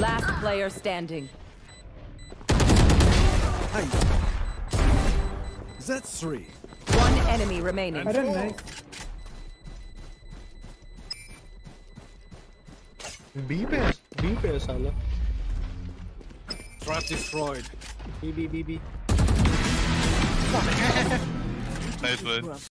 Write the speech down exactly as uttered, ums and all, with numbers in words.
Last player standing. Hey. That's three. One enemy remaining. अरे nice. B पे है, B पे है साला. Trap destroyed. B B B B. Nice one.